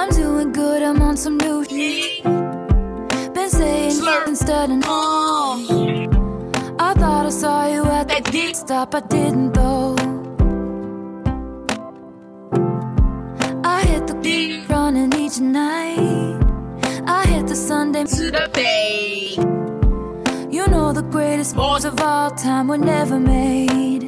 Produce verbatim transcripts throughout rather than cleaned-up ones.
I'm doing good, I'm on some new shit. Been saying Slurp. instead and Oh, I thought I saw you at the did. stop, I didn't though. I hit the Did. running each night. I hit the Sunday To the bay. You know the greatest moves of all time were never made.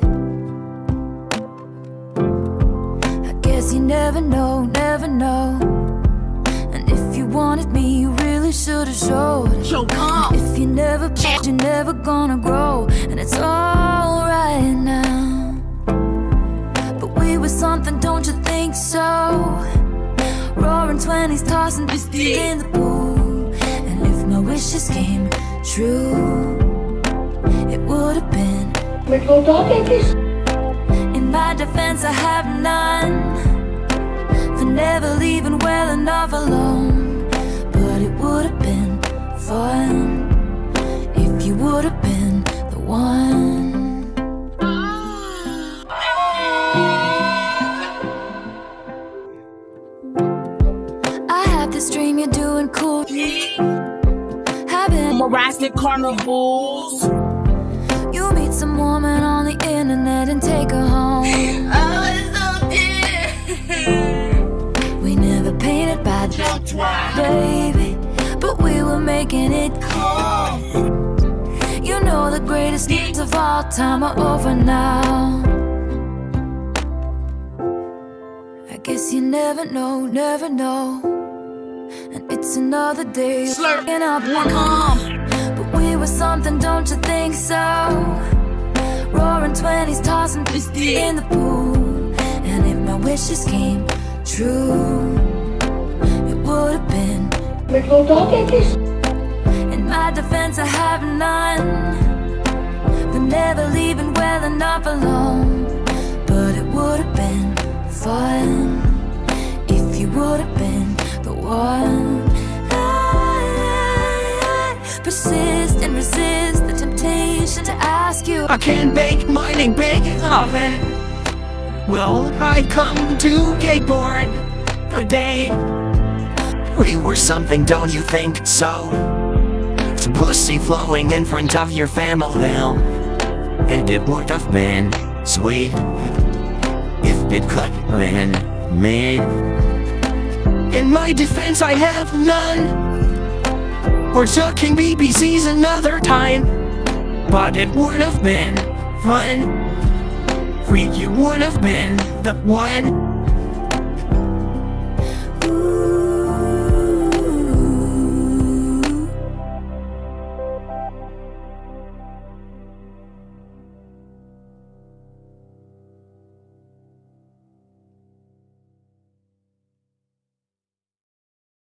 I guess you never know, never know. And if you wanted me, you really should've showed. Yo, come. If you never played, you're never gonna grow. And it's alright now. But we were something, don't you think so? Roaring twenties, tossing It's the- in the pool. And if my wishes came true, it would have been. In my defense, I have none for never leaving well enough alone. But it would have been fun if you would have been the one. I have this dream you're doing cool. Having Morastic carnivals. you meet some woman on the internet and take her home. Oh, it's so dear. We never painted by That's why. baby, but we were making it cool. You know the greatest days of all time are over now. I guess you never know, never know. And it's another day Slurp. waking up. Come. But we were something, don't you think so? Roaring twenties, tossing It's the- in the pool. And if my wishes came true, it would have been. In my defense, I have none for never leaving well enough alone. But it would have been fun if you would have been the one. I, I persist and resist the temptation to ask you. I can bake mining big oven. Will I come to skateboard a day? We were something, don't you think so? Some pussy flowing in front of your family now. And it would have been sweet if it could have been me. In my defense, I have none. We're talking B B Cs another time. But it would have been fun. We, you would have been the one.